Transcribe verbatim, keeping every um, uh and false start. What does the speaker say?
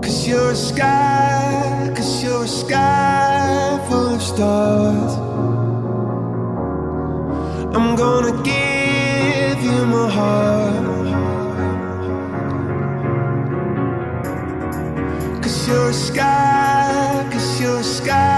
Cause you're a sky, cause you're a sky full of stars. I'm gonna give you my heart. Cause you're a sky, cause you're a sky